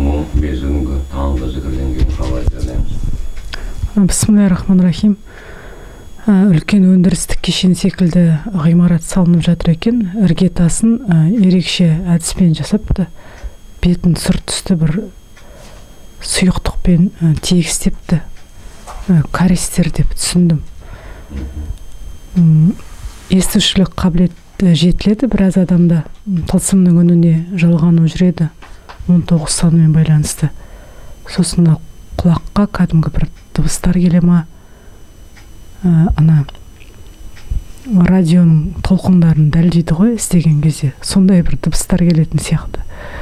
мұң безігінгі таңғы зікірден кейін хабар береміз. Бисмиллахир-рахманир-рахим. Үлкен өндірістік кешен секілді ғимарат салынып жатыр екен. Іргетасын ерекше әдіспен жасапты. Бетін сұр түсті бір сұйықтықпен тегістепті. Каристер деп түсіндім. Естушілік қабілеті жетіледі біраз адамда. Тылсымның үніне жалғану жүреді. 19 санымен байланысты. Сосын құлаққа кәдімгі бір дыбыстар келе ма? Ана радионың толқындарын дәлдейді ғой істеген кезде. Сондай бір дыбыстар келетін сияқты.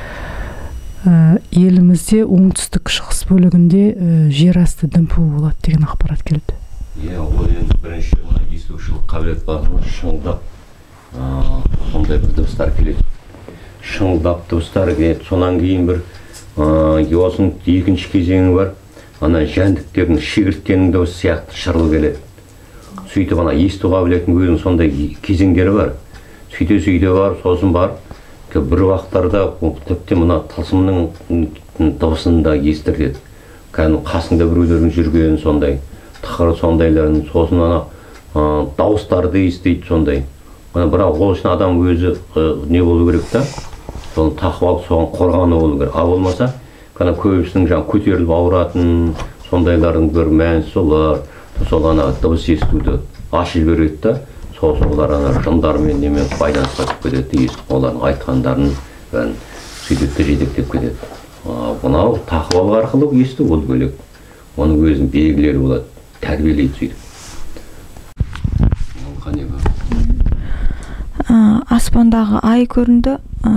Елімізде оңтүстік шығыс бөлігінде жер асты дүмпуі болады деген ақпарат келді. Ол енді бірінші естушілік қабілет бар, шыңылдап сондай бір дыбыстар келеді. Шыңылдап дыбыстар келеді. Сонан кейін бір осының екінші кезеңі бар. Ана жәндіктердің шегірткенің дауысы сияқты шырыл келеді. Сөйтіп ана есту қабілетінің өзінің сондай кезеңдері бар. Сөйте бар, сосын бар. Бір уақыттарда тіпті мына тылсымның дыбысын да естіреді. Кәдімгі қасыңда біреулердің жүрген сондай, тықыры сондайларын, сосын ана дауыстарды естиді сондай. Бірақ ол үшін адам өзі не болу керек та, соны тақып алып соған қорғаны болу керек. Ал болмаса, көбісінің көтеріліп ауыратын сондайлардың бір мәнісі олар, сол ана дыбыс естуді ашып береді да, сосын олар ана жындармен немен байланысқа түсіп кетеді, олардың айтқандарын сөйтіп жетектеп кетеді. Бұнау тақып алу арқылы есту ол бөлек. Оның өзінің белгілері болады, тәрбиелейді сөйтіп. Аспандағы ай көрінді,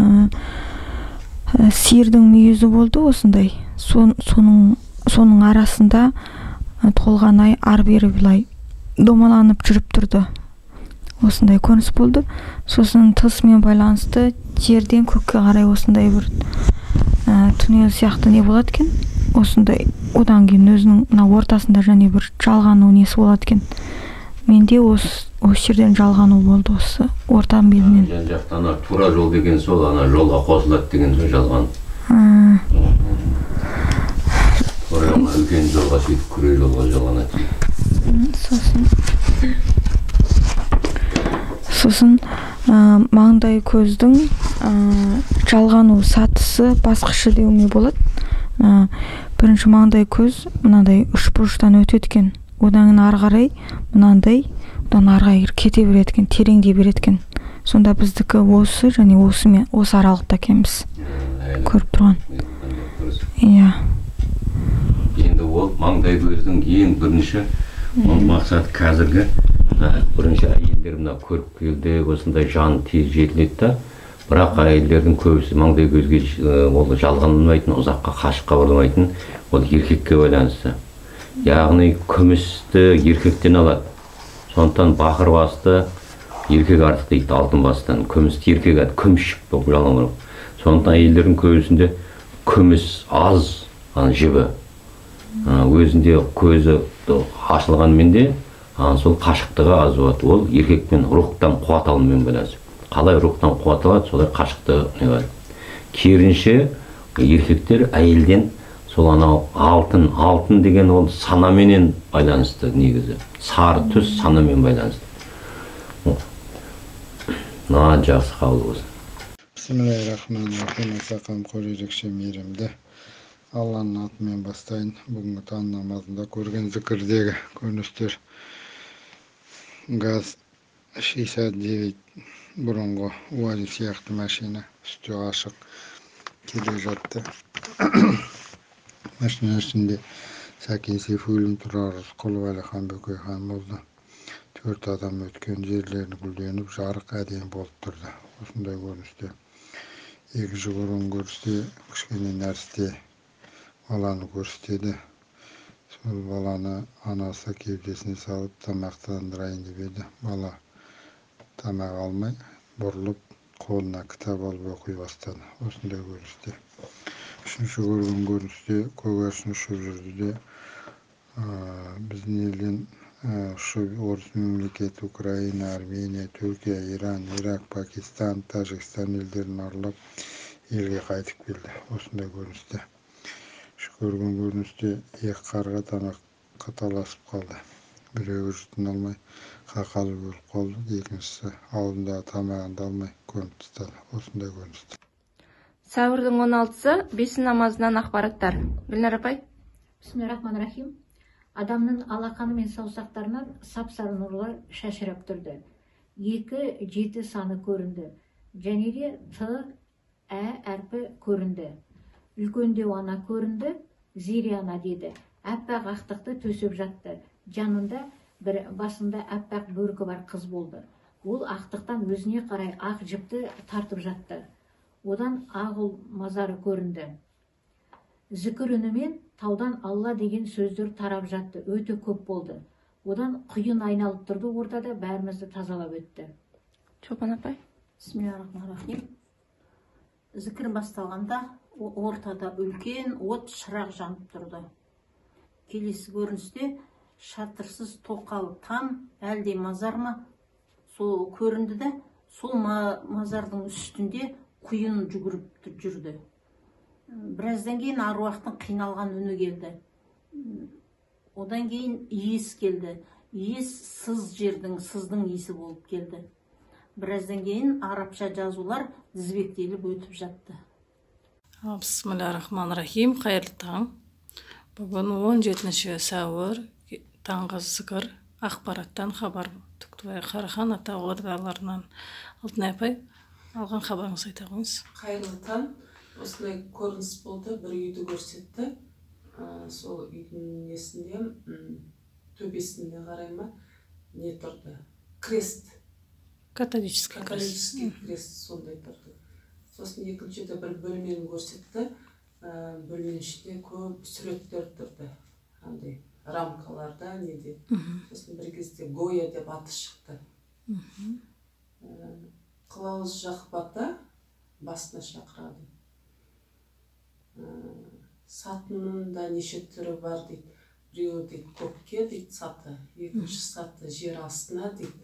сиырдың мүйізі болды осындай. Соның арасында толған ай ар-бері былай домаланып жүріп тұрды. Осындай көрініс болды. Сосын тылсыммен байланысты жерден көкке қарай осындай бір туннель сияқты не болады екен. Осындай одан кейін өзінің ортасында және бір жалғану несі болады екен. Менде осы жерден жалғану болды, осы ортан белінен. Жан жақтан тура жол деген сол, ана жолға қосылады деген сол жалған. Үлкен жолға сөйтіп күре жолға жалғанады. Сосын маңдай көздің жалғану сатысы басқаша деуге болады. Бірінші маңдай көз мынандай үшбұрыштан өтеді екен. Одан ары қарай мынандай, одан ары қарай кете береді екен, тереңдей береді екен. Сонда біздікі осы және осы аралықта екенбіз көріп тұрған. Иә. Енді ол маңдай көздің ең бірінші мақсаты қазіргі бірінші әйелдер мына көріп келді, осындай жаны тез жетіледі да, бірақ әйелдердің көбісі маңдай көзге ол жалғанылмайтын, ұзаққа қашыққа бұрылмайтын, ол еркекке байланысты. Яғни күмісті еркектен алады. Сондықтан бақыр басты еркек артық дейді, алтын бастан. Күмісті еркек ады, күмісшік болып жалғанылмайды. Сондықтан әйелдердің көбісінде күміс аз жібі. Өзінде көзі ашылғанмен де сол қашықтығы аз болады. Ол еркекпен рухтан қуат алумен байланысты. Қалай рухтан қуат алады, солай қашықтығы не бар. Керісінше еркектер әйелден сол анау алтын деген ол санаменен байланысты негізі. Сары түс санамен байланысты. Жақсы қабыл болсын. Бисмиллахир-рахманир-рахим. Сақам қор ерекше мейірімді. Алланың атымен бастайын. Бүгінгі таң намазында көрген зікірдегі көріністер. ГАЗ 69 бұрынғы УАЗ сияқты машина үсті ашық келе жатты. Машина ішінде Сәкен Сейфуллин, Тұрар Рысқұлов, Әлихан Бөкейхан болды. 4 адам өткен, жерлерін гүлденіп, жарық әдемі болып тұрды. Осындай көріністе. Екінші көріністе кішкене нәрсте баланы көрсетеді. Сол баланы анасы кеудесіне салып тамақтандырайын деп еді. Бала тамақ алмай, бұрылып, қолына кітап алып оқи бастады. Осындай көріністе. Үшінші көріністе көгершін ұшып жүрді де, біздің елден орыс мемлекеті Украина, Армения, Түркия, Иран, Ирак, Пакистан, Тажикстан елдерін аралап елге қайтып келді. Осындай көріністе. көрген көріністе екі қарға тамақ қаталасып қалды. Біреуі жұтын алмай қақалы өліп қалды, екіншісі аузындағы тамағын да алмай көміп тастады. Осындай көріністі. Сәуірдің 16-сы бесін намазынан ақпараттар. Гүлнар апай. Бисмиллахиррахманиррахим. Адамның алақаны мен саусақтарынан сап-сары нұрлар шашырап тұрды. 2-7 саны көрінді. Және де Т, Ә әрпі көрінді. Үлкендеу ана көрінді, Зири ана деді. Әппақ ақтықты төсеп жатты. Жанында басында әппақ бөркі бар қыз болды. Ол ақтықтан өзіне қарай ақ жіпті тартып жатты. Одан ағыл мазары көрінді. Зікір үнімен таудан Алла деген сөздер тарап жатты. Өте көп болды. Одан құйын айналып тұрды, ортада бәрімізді тазалап өтті. Чопан апай. Бисмиллахиррахманиррахим. Зікір басталғанда ортада үлкен от шырақ жанып тұрды. Келесі көріністе шатырсыз тоқал там әлде мазар ма сол көрінді де, сол мазардың үстінде құйын жүгіріп жүрді. Біраздан кейін аруақтың қиналған үні келді. Одан кейін иіс келді. Иіс сыздың иісі болып келді. Біраздан кейін арабша жазулар тізбектеліп өтіп жатты. Бисмиллахиррахманиррахим. Қайырлы таң. Бүгін 17 сәуір таңғы зікір ақпараттан хабар Түктібай Қарахан ата ордаларынан. Алтынай апай, алған хабарыңыз айта қойыңыз. Қайырлы таң. Осындай көрініс болды, бір үйді көрсетті. Сол үйдің несінде, төбесінде қарай ма, не тұрды? Крест. Католический крест сондай тұрды. Сосын екіншіде бір бөлмені көрсетті. Бөлменің ішінде көп суреттер тұрды. Андай рамкаларда, неде. Сосын бір кезде Гоя деп аты шықты. Қылауыз Жақып ата басына шақырады. Сатынында неше түрі бар дейді. Біреуі дейді көкке дейді саты, екінші саты жер астына дейді.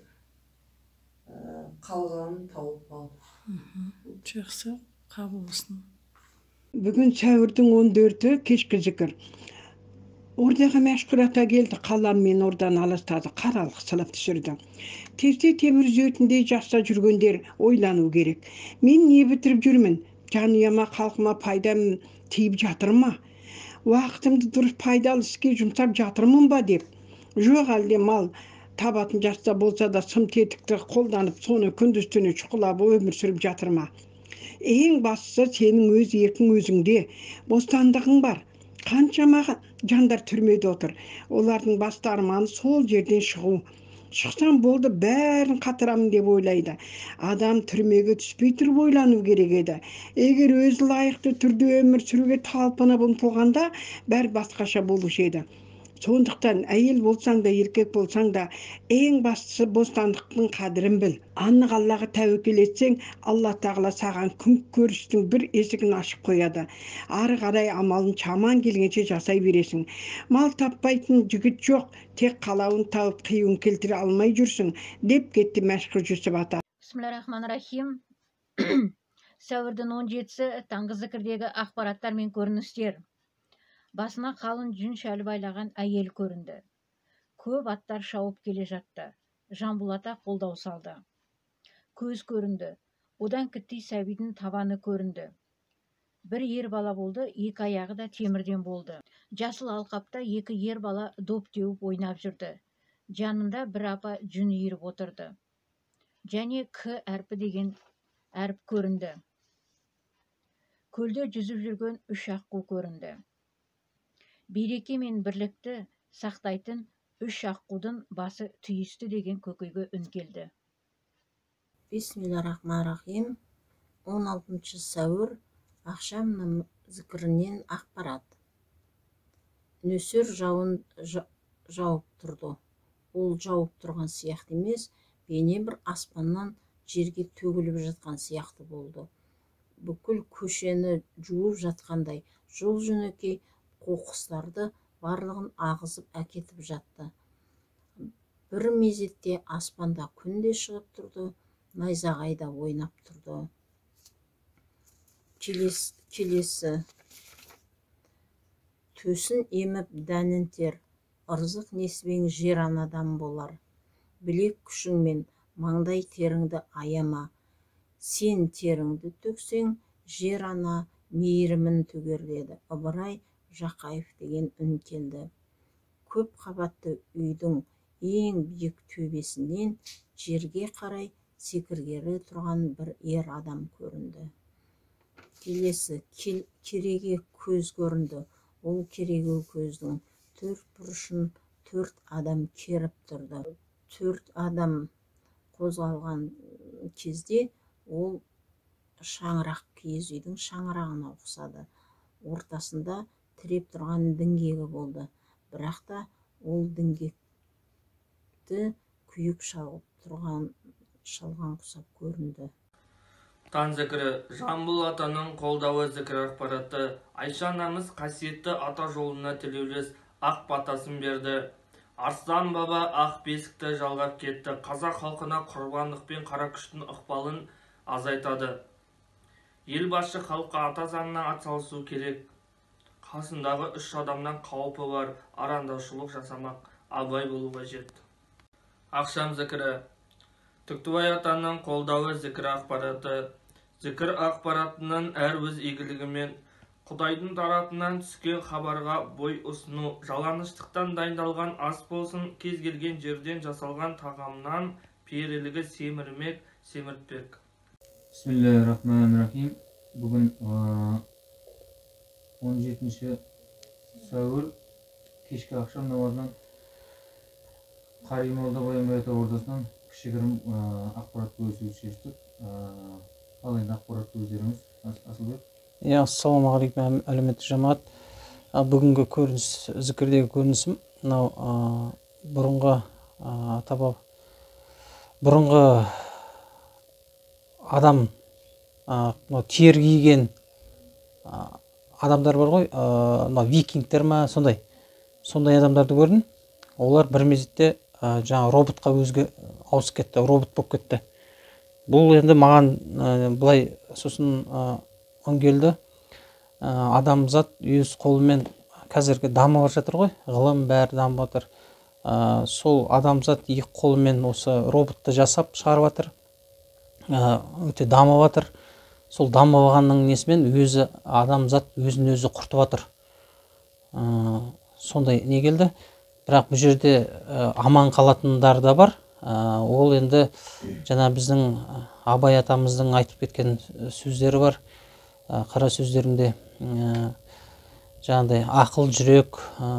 Қалғанын тауып алды. Жақсы, қабыл болсын. Бүгін сәуірдің 14-і кешкі зікір. Ордаға мәшһүр ата келді, қаламмен ордан аластады, қаралық сылап түсірді. Тезде темір үзетіндей жаста жүргендер ойлану керек. Мен не бітіріп жүрмін? Жанұяма, халқыма пайдам тиіп жатыр ма? Уақытымды дұрыс пайдалы іске жұмсап жатырмын ба деп. Жоқ, әлде мал табатын жаста болса да сым тетікті қолданып, соны күндіз-түні шұқылап өмір сүріп жатыр ма? Ең бастысы сенің өз еркің өзіңде, бостандығың бар. Қаншама жандар түрмеде отыр. Олардың басты арманы сол жерден шығу. Шықсам болды, бәрін қатырамын деп ойлайды. Адам түрмеге түспей тұрып ойлану керек еді. Егер өзі лайықты түрде өмір сүруге талпынып ұмтылғанда, бәрі басқаша болушы еді. Сондықтан әйел болсаң да, еркек болсаң да, ең бастысы бостандықтың қадірін біл. Анық Аллаға тәуекел етсең, Алла тағала саған күн көрістің бір есігін ашып қояды. Ары қарай амалын шаман келгенше жасай бересің. Мал таппайтын жігіт жоқ, тек қалауын тауып қиюын келтіре алмай жүрсің, деп кетті мәшһүр Жүсіп ата. Бисмиллахиррахманиррахим. Сәуірдің 17-сі таңғы зікірдегі ақпараттар мен көріністер. Басына қалың жүн шәлі байлаған әйел көрінді. Көп аттар шауып келе жатты. Жанболата қолдау салды. Көз көрінді. Одан кіттей сәбидің табаны көрінді. Бір ер бала болды, екі аяғы да темірден болды. Жасыл алқапта екі ер бала доп теуіп ойнап жүрді. Жанында бір апа жүн иіріп отырды. Және К әрпі деген әріп көрінді. Көлде жүзіп жүрген үш аққу көрінді. Береке мен бірлікті сақтайтын үш аққудың басы түйісті деген көкейге үн келді. Бисмиллахиррахманиррахим. 16 сәуір ақшам зікірінен ақпарат. Нөсер жауын жауып тұрды. Ол жауып тұрған сияқты емес, бейне бір аспаннан жерге төгіліп жатқан сияқты болды. Бүкіл көшені жуып жатқандай, жол жөнекей қоқыстарды барлығын ағызып әкетіп жатты. Бір мезетте аспанда күн де шығып тұрды, найзағай да ойнап тұрды. Келесі төсін еміп дәнін тер, ырзық несібең жер анадан болар. Білек күшіңмен маңдай теріңді аяма, сен теріңді төксең, жер ана мейірімін төгер деді. Ыбырай Жақаев деген үн келді. Көп қабатты үйдің ең биік төбесінен жерге қарай секіргелі тұрған бір ер адам көрінді. Келесі кереге көз көрінді. Ол кереге көздің төрт бұрышын төрт адам керіп тұрды. Төрт адам қозғалған кезде ол шаңырақ, киіз үйдің шаңырағына ұқсады. Ортасында тіреп тұрған діңгегі болды. Бірақ та ол діңгекті күйік шалып тұрған шалған құсап көрінді. Таң зікірі Жамбыл атаның қолдауы зікір ақпараты. Айша анамыз қасиетті ата жолына тілеулес ақ батасын берді. Арслан баба ақ бесікті жалғап кетті. Қазақ халқына құрбандық пен қара күштің ықпалын азайтады. Елбасы халыққа ата заңына атсалысу керек. Қасындағы үш адамнан қауіпі бар, арандаушылық жасамақ, абай болу қажет. Ақшам зікірі Түктібай атаның қолдауы зікір ақпараты. Зікір ақпаратының әр өз игілігімен Құдайдың тарапынан түскен хабарға бой ұсыну, жаланыштықтан дайындалған ас болсын, кез келген жерден жасалған тағамнан перілігі семірмек, семіртпек. Бисмиллахиррахманиррахим. Бүгін 17 сәуір кешкі ақшам намазынан Қари молда Баянбай ата ордасынан кішігірім ақпарат бөлісуді шештік. Ал енді ақпаратты өздеріңіз, Асылбек. Ассалаумағалейкум, әлеуметтік жамаат. Бүгінгі көрініс, зікірдегі көрінісім, мынау бұрынғы адам, тер киген адамдар бар ғой, викингтер ма, сондай адамдарды көрдім. Олар бір мезетте жаңа роботқа өзге ауысып кетті, робот болып кетті. Бұл енді маған былай сосын келді. Адамзат өз қолымен қазіргі дамып жатыр ғой, ғылым бәрі дамып жатыр. Сол адамзат екі қолымен осы роботты жасап шығарып жатыр. Өте дамып жатыр. Сол дамығанның несімен өзі адамзат өзін өзі құртып жатыр. Сондай не келді. Бірақ бұл жерде аман қалатындар да бар. Ол енді жаңа біздің Абай атамыздың айтып кеткен сөздері бар. Қара сөздерінде жаңағыдай ақыл, жүрек,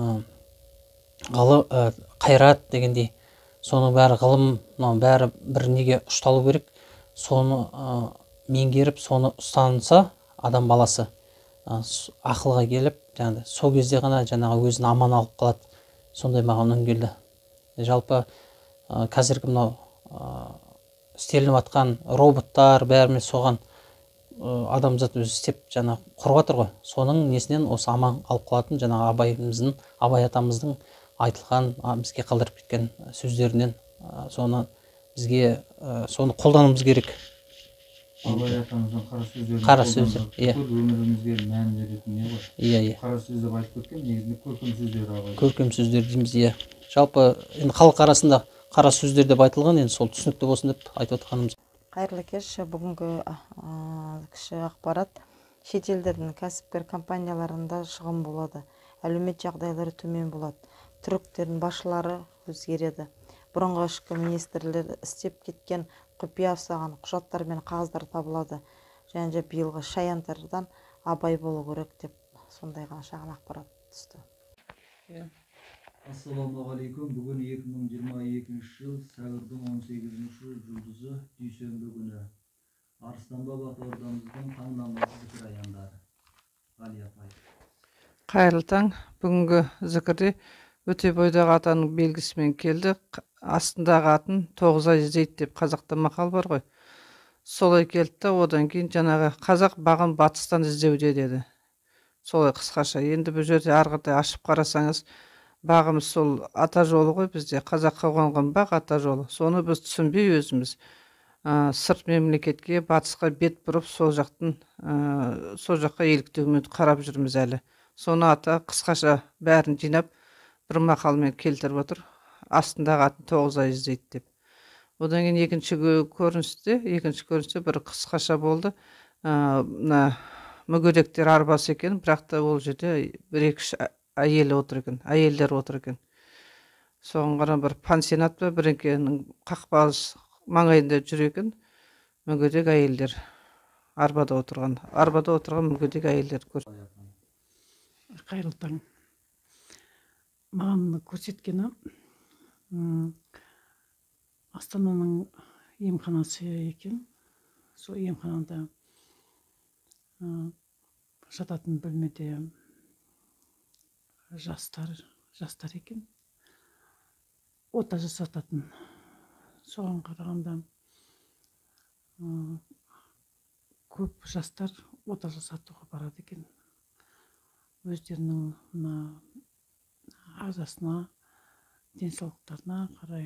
қайрат дегендей, соның бәрі ғылым, бәрі бір неге ұшталу керек. Соны меңгеріп, соны ұстанса адам баласы ақылға келіп, сол кезде ғана жаңағы өзін аман алып қалады. Сондай маған үн келді. Жалпы қазіргі мынау істелініп жатқан роботтар бәрімен соған адамзат өзі істеп жаңа құрып жатыр ғой. Соның несінен осы аман алып қалатын жаңа Абай атамыздың айтылған, бізге қалдырып кеткен сөздерінен соны бізге соны қолдануымыз керек. Абай атамыздың қара сөздер, иә. Өмірімізге мән беретін не ғой? Иә. Қара сөз деп айтып кеткен, негізінде көркем сөздер Абай. Көркем сөздер дейміз, иә. Жалпы енді халық арасында қара сөздер деп айтылған, енді сол түсінікті болсын деп айтып отқанымыз. Қайырлы кеш. Бүгінгі кіші ақпарат. Шетелдердің кәсіпкер компанияларында шығын болады. Әлеумет жағдайлары төмен болады. Түріктердің басшылары өзгереді. Бұрынғы ішкі министрлер істеп кеткен құпия ұстаған құжаттар мен қағаздар табылады. Және де биылғы шаянтардан абай болу керек деп сондай ғана шағын ақпарат түсті. Ассалаумағалейкум. Бүгін 2022 жыл сәуірдің 18-ші жұлдызы дүйсенбі күні. Арыстан баба ордамыздың таң намазы зікір аяндары. Ғали апай. Қайырлы таң. Бүгінгі зікірде Өтебойдағы атаның белгісімен келді. Астындағы атын 9 ай іздейді деп қазақта мақал бар ғой. Солай келді, одан кейін жаңағы қазақ бағын батыстан іздеуде деді. Солай қысқаша. Енді бұл жерде арғыдай ашып қарасаңыз, бағымыз сол ата жолы ғой, бізде қазаққа қонған баг ата жолы. Соны біз түсінбей өзіміз сырт мемлекетке, батысқа бет бұрып сол жаққа еліктеумен қарап жүрміз әлі. соны ата қысқаша бәрін жинап бір мақалмен келтіріп отыр. Астындағы атын 9 ай іздейді деп. Одан кейін екінші көріністе бір қысқаша болды. Мына мүгедектер арбасы екен, бірақ та ол жерде бір-екі әйелдер отыр екен. Соған қарап бір пансионат па бірінкенің қақпас маңайында жүр екен. Мүгедек әйелдер арбада отырған мүгедек әйелдер көрді. Қайырлы таң. Маған көрсеткені Астананың емханасы екен. Сол емханада жататын бөлмеде жастар екен. Ота жасататын. Соған қарағанда көп жастар ота жасатуға барады екен. Өздерінің ағзасына, денсаулықтарына қарай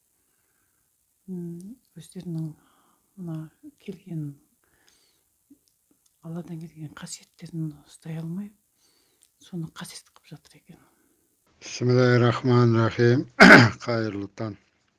өздерінің келген Алладан келген қасиеттерін ұстай алмай, соны қасиет қылып жатыр екен. Bismillahirrahmanirrahim. Қайырлы таң.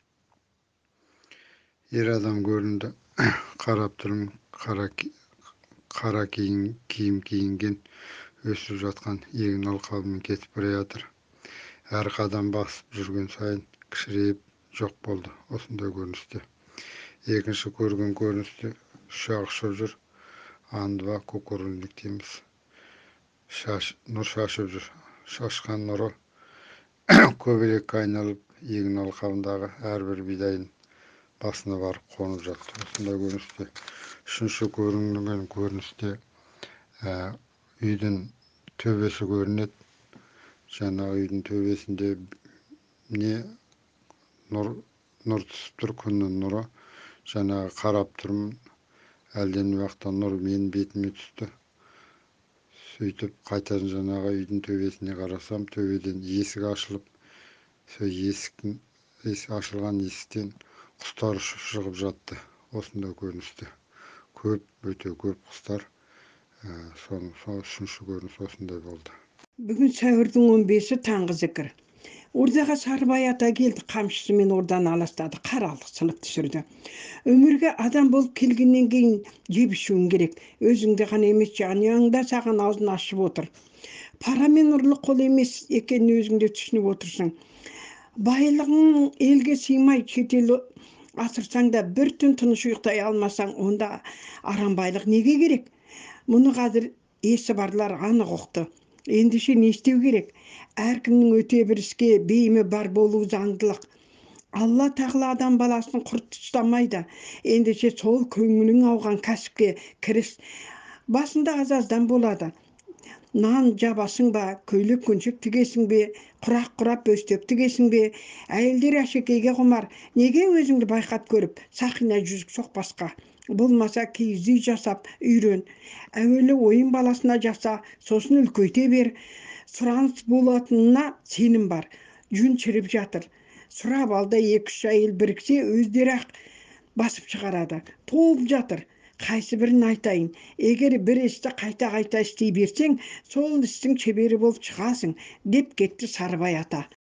Ер адам көрінді. Қарап тұрмын, қара киім киінген, өсіп жатқан егін алқабымен кетіп бара жатыр. Әр қадам басып жүрген сайын кішірейіп жоқ болды осындай көріністе. Екінші көрген көріністе ұшақ ұшып жүр. Андыва кукурузник дейміз. Нұр шашып жүр. Шашқан нұры көбелекке айналып егін алқабындағы әрбір бидайын басына барып қонып жатты. Осындай көріністе. Үшінші көрінген көріністе үйдің төбесі көрінеді. Жаңағы үйдің төбесінде нұр түсіп тұр, күннің нұры. Жаңағы қарап тұрмын, әлден уақытта нұр менің бетіме түсті. Сөйтіп қайтадан жаңағы үйдің төбесіне қарасам, төбеден есік ашылып, сол ашылған есіктен құстар ұшып шығып жатты. Осындай көріністе. Өте көп құстар. Үшінші көрініс осындай болды. Бүгін сәуірдің 15-і таңғы зікір. Ордаға Сарыбай ата келді, қамшысымен ордан аластады, қаралық сылып түсірді. Өмірге адам болып келгеннен кейін жеп ішуің керек. Өзіңде ғана емес, жанұяңда саған аузын ашып отыр. Пара мен ұрлық қол емес екенін өзіңде түсініп отырсың. Байлығың елге сыймай шетел асырсаң да бір түн тыныш ұйықтай алмасаң, онда арамбайлық неге керек? Мұны қазір есі барлар анық ұқты. Ендеше не істеу керек? Әркімнің өте бір іске бейімі бар болу заңдылық. Алла тағала адам баласын құрт ұстамайды. Ендеше сол көңілің ауған кәсіпке кіріс. Басында азаздан болады. Нан жабасың ба, көйлек көншек тігесің бе, құрақ құрап бөстек тігесің бе? Әйелдер әшекейге құмар. Неге өзіңді байқап көріп, сақина жүзік соқпасқа? Болмаса киіз үй жасап үйрен. Әуелі ойын баласына жаса, сосын үлкейте бер. Сұраныс болатынына сенім бар. Жүн шіріп жатыр. Сұрап алда 2-3 әйел біріксе, өздері ақ басып шығарады. Толып жатыр. Қайсы бірін айтайын. Егер бір істі қайта істей берсең, сол істің шебері болып шығасың, деп кетті Сарыбай ата.